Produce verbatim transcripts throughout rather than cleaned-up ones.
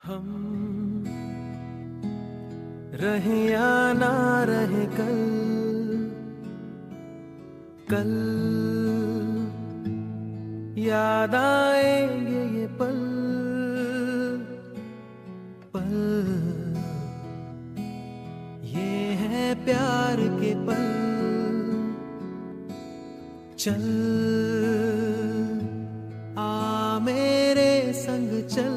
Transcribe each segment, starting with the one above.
हम रहे या ना रहे कल, कल याद आएंगे ये पल, पल ये है प्यार के पल। चल आ मेरे संग चल,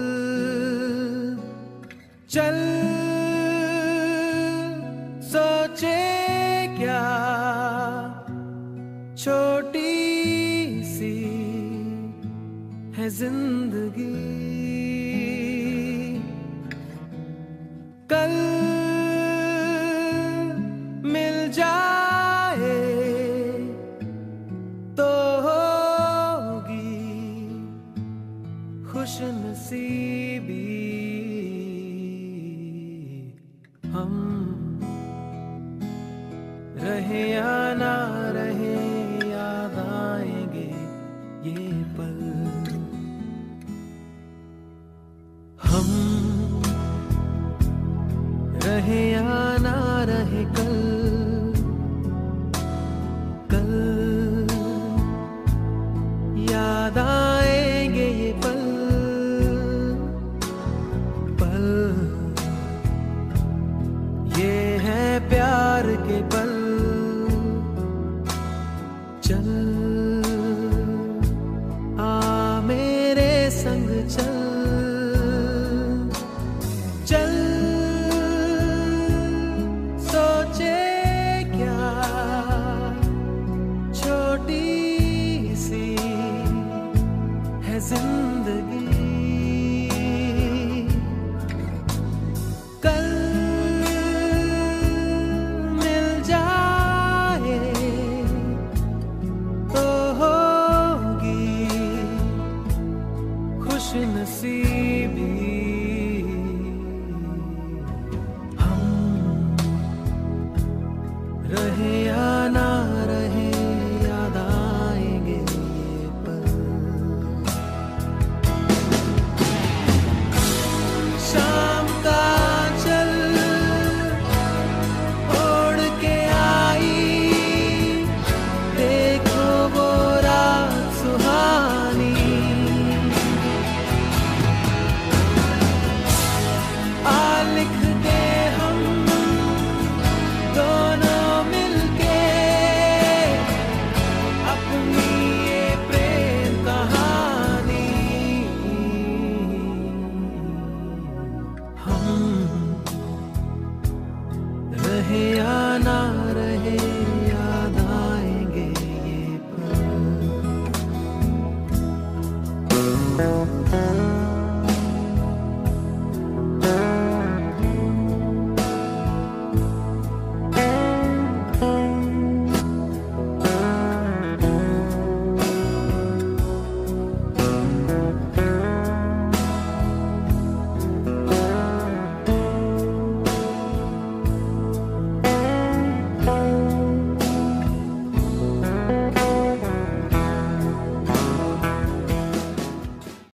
चल सोचे क्या छोटी सी है जिंदगी, कल मिल जाए तो होगी खुश नसीबी। हम रहे या ना रहे याद आएंगे ये पल। हम रहे या ना रहे कल, कल याद आएंगे ये पल, पल ये है प्यार के पल। चल आ मेरे संग चल, चल सोचे क्या छोटी सी है जिंदगी, कल मिल जाए तो होगी खुश नसीबी। हम रहे